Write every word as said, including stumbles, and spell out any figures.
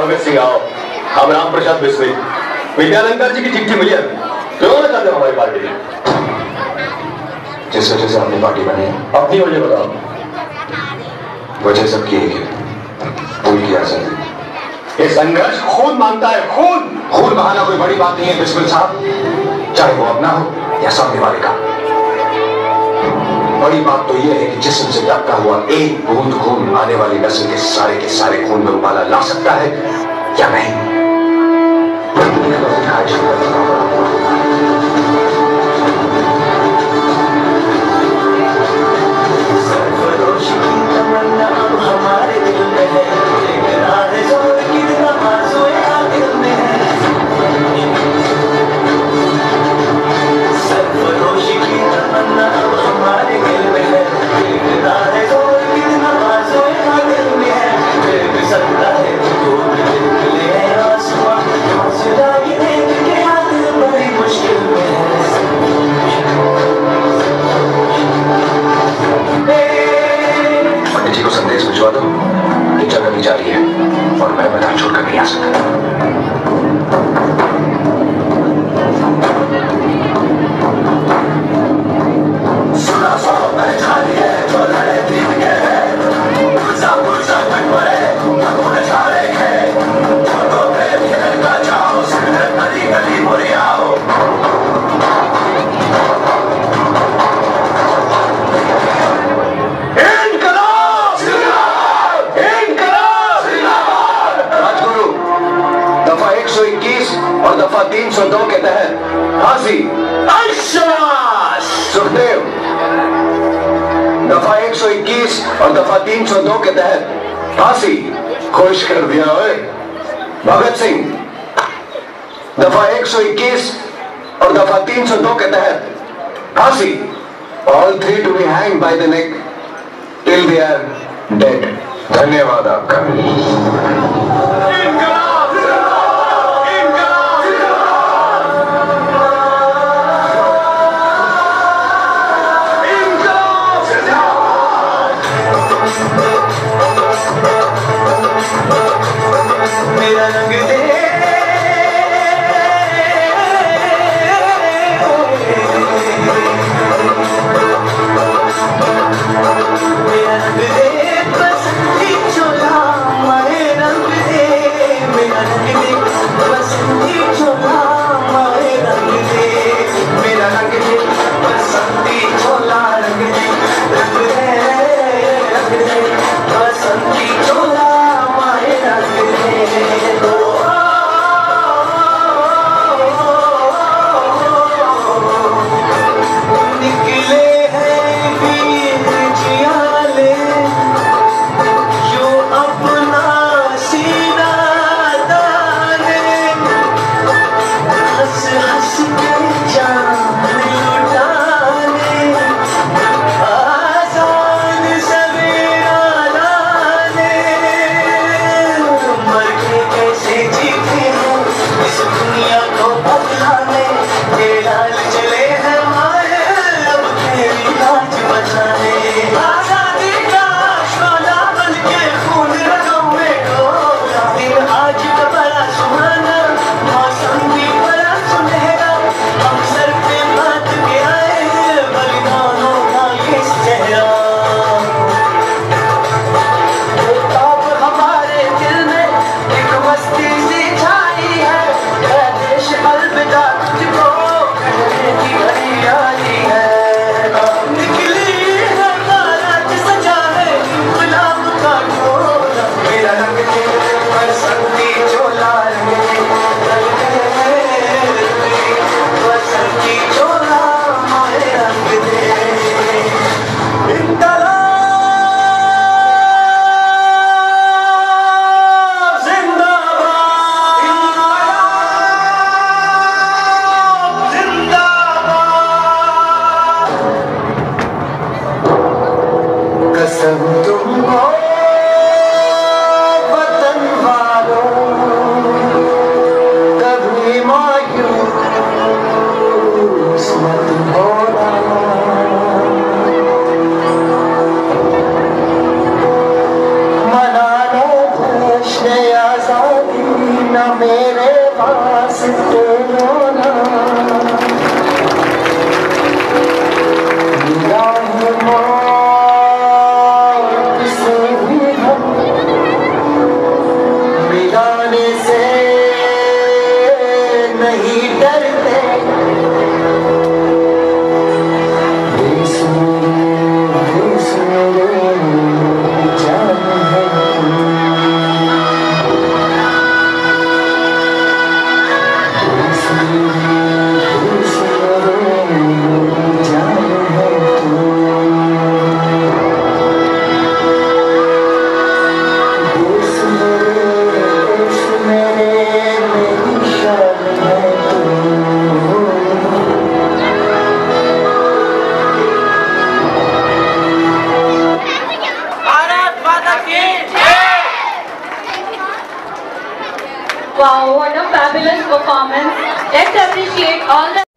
भगत सिंह आओ, हम राम प्रसाद बिस्मिल, विद्यालंकर जी की चिट्ठी मिली है, क्यों ना करते हमारी पार्टी में? जिस वजह से अपनी पार्टी बनी है, अपनी वजह बताओ। वजह सबकी एक है, खून की आजादी। ये संघर्ष खून मांगता है, खून। खून बहाना कोई बड़ी बात नहीं है बिस्मिल साहब, चाहे वो अपना हो या सामने वाले का। बड़ी बात तो यह है कि जिस्म से टपका हुआ एक बूंद खून आने वाली नस्ल के सारे के सारे खून में उबाला ला सकता है या नहीं। भिजवा दो, ये जगह भी जारी है और मैं मैदान छोड़कर नहीं आ सकता। सुना सो पहचानी है तो लड़े दिन के हैं, पुरसा पुरसा तक मरे अगुन छाड़े के, छोटो प्रेम हिरन का जाओ, सिर गली गली मुरे आओ। और दफा तीन सौ दो के तहत फांसी। सुखदेव, दफा एक सौ इक्कीस और दफा तीन सौ दो के तहत फांसी। खुश कर दिया है भगत सिंह, दफा एक सौ इक्कीस और दफा तीन सौ दो के तहत फांसी। All three to be hang by the neck till they are dead. धन्यवाद आपका। मेरा रंग दे मेरा रंग दे बस चोला मरे ठिकाने से नहीं डरते। देश मेरे देश मेरे जान है तुम। देश मेरे देश मेरे जान है तुम। देश मेरे देश मेरे मेरी शान है तुम। Wow, what a fabulous performance. Let's appreciate all the